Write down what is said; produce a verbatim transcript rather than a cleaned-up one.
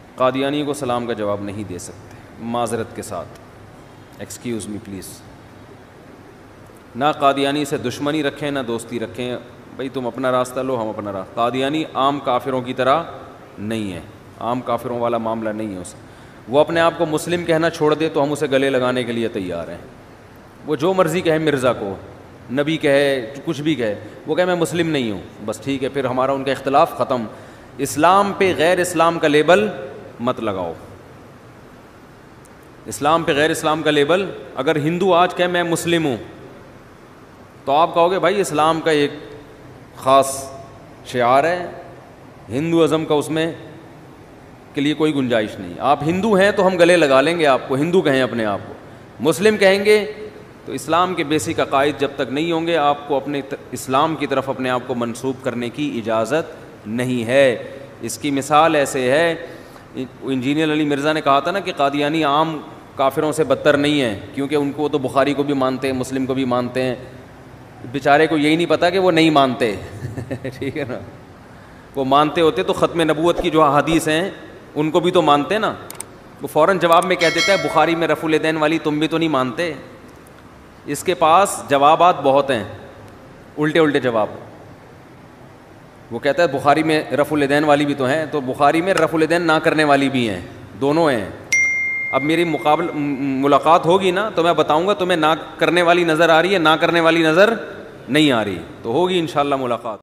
قادیانی کو سلام کا جواب نہیں دے سکتے معذرت کے ساتھ، ایکسکیوز می پلیز. نہ قادیانی سے دشمنی رکھیں نہ دوستی رکھیں، بھئی تم اپنا راستہ لو ہم اپنا راستہ. قادیانی عام کافروں کی طرح نہیں ہے، عام کافروں والا معاملہ نہیں ہے اس. وہ اپنے آپ کو مسلم کہنا چھوڑ دے تو ہم اسے گلے لگانے کے لیے تیار ہیں. وہ جو مرضی کہے مرزا کو، نبی کہے، کچھ بھی کہے، وہ کہے میں مسلم نہیں ہوں، بس ٹھیک ہے، پھر ہمارا ان کا اختلاف ختم. اسلام پہ غیر اسلام کا لیبل مت لگاؤ. اسلام پہ غیر اسلام کا لیبل، اگر ہندو آج کہے میں مسلم ہوں تو آپ کہو گے بھائی اسلام کا ایک خاص شعار ہے، ہندوازم کا اس میں کے لیے کوئی گنجائش نہیں. آپ ہندو ہیں تو ہم گلے لگا لیں گے آپ کو، ہندو کہیں اپنے آپ کو. مسلم کہیں گے تو اسلام کے بیسک عقائد جب تک نہیں ہوں گے آپ کو اپنے اسلام کی طرف اپنے آپ کو منسوب کرنے کی اجازت نہیں ہے. اس کی مثال ایسے ہے، انجینئر علی مرزا نے کہا تھا نا کہ قادیانی عام کافروں سے بدتر نہیں ہے، کیونکہ ان کو تو بخاری کو بھی مانتے ہیں، مسلم کو بھی مانتے ہیں. بیچارے کو یہی نہیں پتا کہ وہ نہیں مانتے. ٹھیک ہے نا، وہ مانتے ہوتے تو ختم نبوت کی جو احادیث ہیں ان کو بھی تو مانتے نا. وہ فوراً جواب میں کہہ دیتا ہے بخاری میں رفع الیدین والی تم بھی تو نہیں مانتے. اس کے پاس جوابات بہت ہیں، الٹے الٹے جواب. وہ کہتا ہے بخاری میں رفع الیدین والی بھی تو ہیں، تو بخاری میں رفع الیدین نہ کرنے والی بھی ہیں، دونوں ہیں. اب میری مقابل ملاقات ہوگی نا تو میں بتاؤں گا تمہیں نہ کرنے والی نظر آ رہی ہے، نہ کرنے والی نظر نہیں آ رہی، تو ہوگی انشاءاللہ ملاقات.